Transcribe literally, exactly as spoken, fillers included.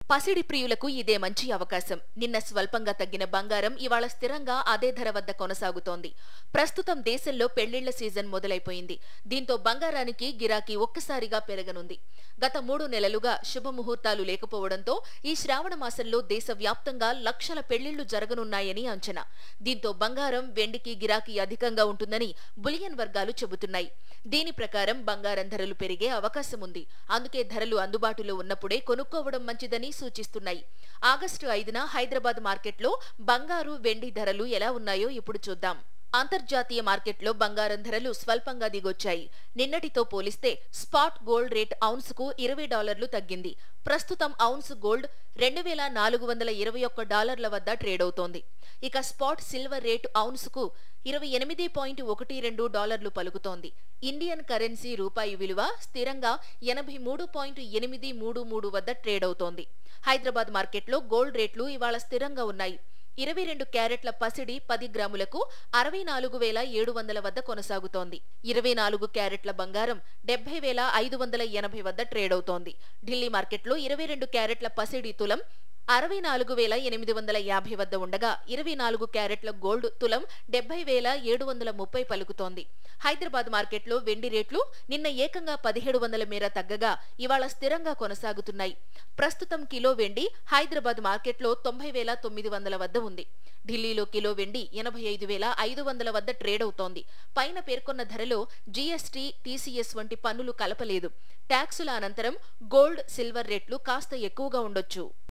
పసిడి ప్రియులకు ఇదే మంచి అవకాశం. నిన్న స్వల్పంగా తగ్గిన బంగారం ఇవాళ స్థిరంగా అదే ధర వద్ద కొనసాగుతోంది. ప్రస్తుతం దేశంలో పెళ్లిళ్ల సీజన్ మొదలైపోయింది. దీంతో బంగారానికి గిరాకీ ఒక్కసారిగా పెరగనుంది. గత మూడు నెలలుగా శుభముహూర్తాలు లేకపోవడంతో ఈ శ్రావణ మాసంలో దేశవ్యాప్తంగా లక్షల పెళ్లిళ్లు జరగనున్నాయని అంచనా. దీంతో బంగారం, వెండికి గిరాకీ అధికంగా ఉంటుందని బులియన్ వర్గాలు చెబుతున్నాయి. దీని ప్రకారం బంగారం ధరలు పెరిగే అవకాశం ఉంది. అందుకే ధరలు అందుబాటులో ఉన్నప్పుడే కొనుక్కోవడం మంచిదని సూచిస్తున్నాయి. ఆగస్టు ఐదున హైదరాబాద్ మార్కెట్లో బంగారు, వెండి ధరలు ఎలా ఉన్నాయో ఇప్పుడు చూద్దాం. అంతర్జాతీయ మార్కెట్లో బంగారం ధరలు స్వల్పంగా దిగొచ్చాయి. నిన్నటితో పోలిస్తే స్పాట్ గోల్డ్ రేట్ ఔన్సుకు ఇరవై డాలర్లు తగ్గింది. ప్రస్తుతం ఔన్స్ గోల్డ్ రెండు వేల నాలుగు వందల ఇరవై ఒక్క డాలర్ల వద్ద ట్రేడ్ అవుతోంది. ఇక స్పాట్ సిల్వర్ రేటు ఔన్సుకు ఇరవై ఎనిమిది పాయింట్ ఒకటి రెండు డాలర్లు పలుకుతోంది. ఇండియన్ కరెన్సీ రూపాయి విలువ స్థిరంగా ఎనభై మూడు పాయింట్ ఎనిమిది మూడు మూడు వద్ద ట్రేడ్ అవుతోంది. హైదరాబాద్ మార్కెట్లో గోల్డ్ రేట్లు ఇవాళ స్థిరంగా ఉన్నాయి. ఇరవై రెండు క్యారెట్ల పసిడి పది గ్రాములకు అరవై నాలుగు వేల ఏడు వందల వద్ద కొనసాగుతోంది. ఇరవై నాలుగు క్యారెట్ల బంగారం డెబ్బై వేల ఐదు వందల ఎనభై వద్ద ట్రేడ్ అవుతోంది. ఢిల్లీ మార్కెట్లో ఇరవై రెండు క్యారెట్ల పసిడి తులం అరవై నాలుగు వేల ఎనిమిది వందల యాభై వద్ద ఉండగా ఇరవై నాలుగు క్యారెట్ల గోల్డ్ తులం డెబ్బై వేల ఏడు వందల ముప్పై పలుకుతోంది. హైదరాబాద్ మార్కెట్లో వెండి రేట్లు నిన్న ఏకంగా పదిహేడు వందల మేర తగ్గగా ఇవాళ స్థిరంగా కొనసాగుతున్నాయి. ప్రస్తుతం కిలో వెండి హైదరాబాద్ మార్కెట్లో తొంభై వేల తొమ్మిది వందల వద్ద ఉంది. ఢిల్లీలో కిలో వెండి ఎనభై ఐదు వేల ఐదు వందల వద్ద ట్రేడ్ అవుతోంది. పైన పేర్కొన్న ధరలో జీఎస్టీ, టీసీఎస్ వంటి పన్నులు కలపలేదు. ట్యాక్సుల అనంతరం గోల్డ్, సిల్వర్ రేట్లు కాస్త ఎక్కువగా ఉండొచ్చు.